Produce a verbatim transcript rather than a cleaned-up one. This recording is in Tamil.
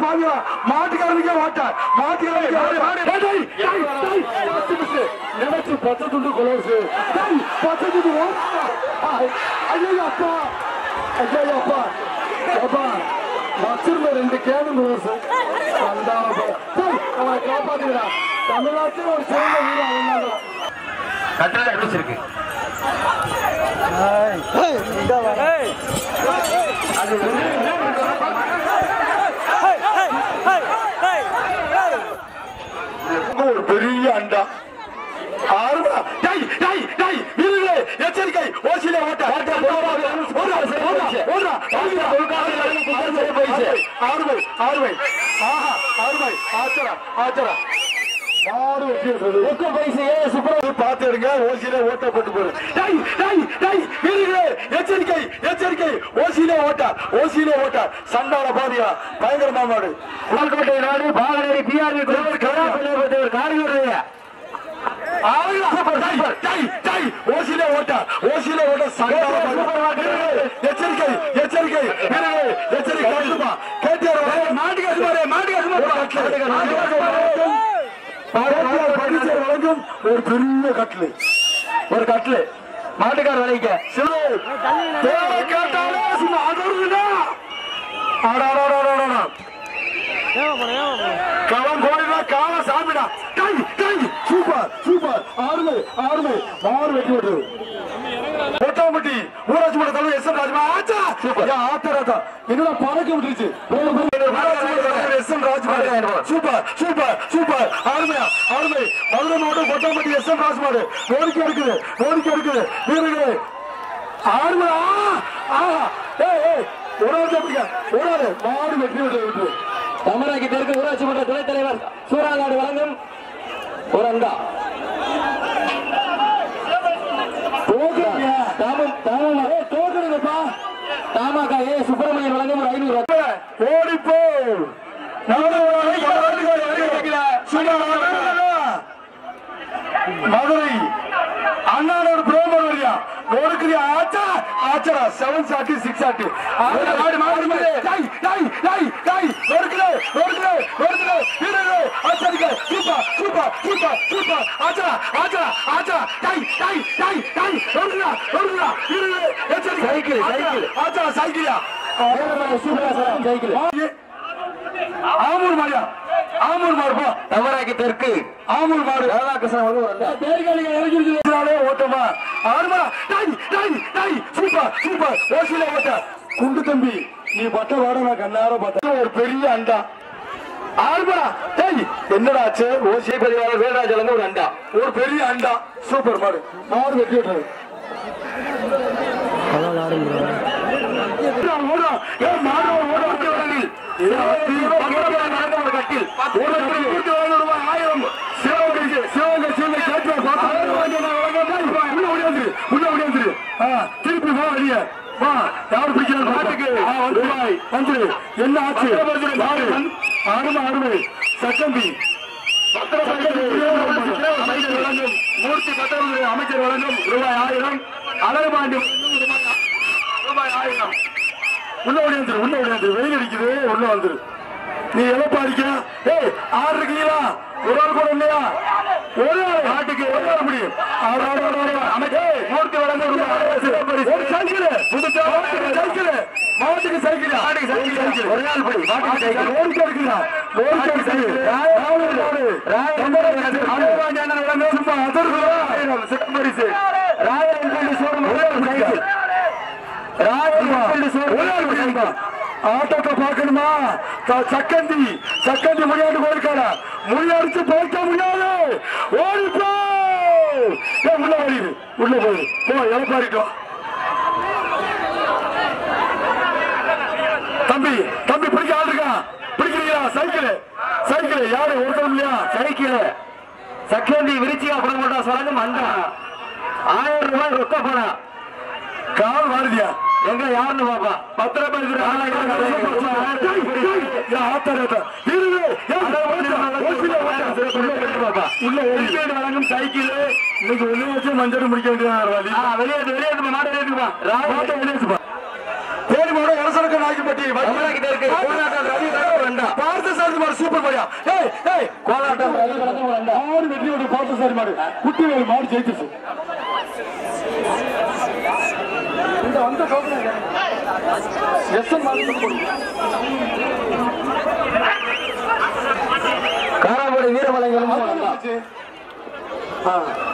பாதியா மாட்டுக்காரனுக்கே ஓட்ட மாட்டுக்காரனுக்கு நினைச்சு பச்சை துண்டு கொலோசு பச்சை துண்டு ஐயோ அப்பா ஐயோ அப்பா அப்பா வச்சிருந்த ரெண்டு கேடு கொலோசு அந்த அவனை காப்பாத்துக்கிறா தமிழ்நாட்டில் ஒரு சிறந்த வீடு அவன் கட்டளை அடிச்சிருக்கு ஒரு பெரிய அண்டா எச்சரிக்கை ஓசியில ஓட்ட ஆறுமை ஆறுமை ஆஹா ஆறுமை ஆச்சரா ஆச்சரா பார்த்து எடுங்க ஓசியில ஓட்டப்பட்டு போகுது எச்சரிக்கை எச்சரிக்கை ஓசியில ஓட்ட ஓசியில ஓட்ட சண்டால பாதியா பயங்கரமா மாடு புகழ்கோட்டை நாடு பாகனேரி பிஆர்வி காரியோடைய ஓசியில ஓட்ட ஓசியில ஓட்ட சண்டால எச்சரிக்கை எச்சரிக்கை எச்சரிக்கை கேட்டார் மாட்டுக்கு மாட்டுக்கு வழங்கும் ஒரு பெரிய கட்லு ஒரு கட்லு மாட்டுக்கார வளைக்க களம் கோயிலா கால சாமிடா சூப்பர் சூப்பர் ஆறுமை ஆறுமை மாறு வெட்டி விட்டுரு கோட்டாம்பட்டி ஊராட்சி மன்ற தலைவர் எஸ் எம் ராஜ்மா ஆச்சா ஆத்தராத்தா என்னடா பறக்க விட்டுருச்சு எஸ் எம் ராஜ்மா சூப்பர் சூப்பர் சூப்பர் ஆறுமையா ஆறுமை மதுரை மாவட்டம் கோட்டாம்பட்டி எஸ் எம் ராஜ்மாடு கோரிக்கை இருக்குது கோரிக்கை இருக்குது வீரர்களே ஆறுமை ஆஹா ஏய் ஏய் ஊராட்சி ஊராது மாடு வெற்றி விட்டு தமிழகி தெற்கு ஊராட்சி மன்ற துணைத் தலைவர் சூறாநாடு வழங்கும் ஒரு அண்டா தாமக ஏ சுப்பிரமணியன் வழங்கும் ஒரு ஐநூறு ஓடிப்போ மதுரை அண்ணாவோட பிரேமர் வரியா ஓடுக்கிறியா ஆச்சா ஆச்சரா செவன் சாட்டி சிக்ஸ் சாட்டி ஆடு மாடு மாடு டை டை டை டை ஓடுக்கிற ஓடுக்கிற ஓடுக்கிற வீரரே ஆச்சரிக்க சூப்பர் சூப்பர் சூப்பர் சூப்பர் ஆச்சரா ஆச்சரா ஆச்சரா டை டை டை டை ஓடுக்கிற ஓடுக்கிற வீரரே ஆச்சரிக்க சைக்கிள் சைக்கிள் ஆச்சரா சைக்கிளா சூப்பர் சைக்கிள் ஆமூர் மாடியா ஆமூர் மாடுப்பா தவறாக்கி தெற்கு ஆமூர் மாடு ஓட்டமா ஆறுமா சூப்பர் சூப்பர் ஓசியில ஓட்ட குண்டு தம்பி நீ பட்ட வாட நான் கண்ணார பார்த்தா ஒரு பெரிய அண்டா ஆறுமா டேய் என்னடாச்சு ஓசி பதிவாளர் வேடராஜலங்க ஒரு அண்டா ஒரு பெரிய அண்டா சூப்பர் மாடு மாடு வெட்டி விட்டுறது ஆயிரம் சிவகங்கை சிவகங்கை சிவகங்கை திருப்பி வா வெளிய வா யாரு பிடிக்கிறாங்க வந்துரு என்ன ஆச்சு ஆறுமை ஆறுமை சக்கம்பி மூர்த்தி பத்திரத்துறை அமைச்சர் வழங்கும் ரூபாய் ஆயிரம் அழகுபாண்டி ரூபாய் ஆயிரம் உள்ள ஓடியாந்துரு உள்ள ஓடியாந்துரு வெயில் அடிக்குது உள்ள வந்துரு நீ எவ்வளவு அடிக்க ஏய் ஆறு இருக்கீங்களா ஒரு ஆள் கூட இல்லையா ஒரு நாட்டுக்கு ஒரு ஆள் முடியும் அமைச்சர் மூர்த்தி வழங்கும் ஒரு சைக்கிள் சைக்கிள் மாட்டுக்கு சைக்கிள் மாட்டுக்கு சைக்கிள் ஒரு நாள் படி மாட்டுக்கு சைக்கிள் ஓடிக்க இருக்குதா ஓடிக்க சைக்கிள் பரிசு ஆட்டத்தை பார்க்கணுமா சக்கந்தி சக்கந்தி முடியாது போயிருக்காரா முடியடிச்சு போய்க்க முடியாது ஓடிப்போ உள்ள ஓடிடு உள்ள போய் போ எவ்வளோ தம்பி தம்பி பிடிக்க ஆள் இருக்கா பிடிக்கிறீங்களா சைக்கிள் சைக்கிள் யாரு ஒருத்தரும் இல்லையா சைக்கிள் சக்கந்தி விரிச்சியா படம் போட்டா சொல்லுங்க அண்டா ஆயிரம் ரூபாய் ரொக்க பணம் கால் வாருதியா எங்க யாருன்னு பாப்பா பத்து ரூபாய் வழங்கும் சைக்கிள் இன்னைக்கு ஒண்ணு வச்சு மஞ்சள் முடிக்க வேண்டியது வெளியேற்று வெளியேற்று மாடு வெளியேற்றுப்பா தேடி மாடு அரசனுக்கு நாய்க்குப்பட்டி பார்த்து கோலாட்டு மாடு சூப்பர் மாடியா. ஏய் ஏய் கோலாட்டம் மாடு வெற்றி ஒரு பார்த்து சாரி மாடு குட்டி வேறு மாடு ஜெயிச்சிருச்சு. இந்த வந்த கவுண்டர் எஸ்என் மாடு காராமணி வீரமலைகளும்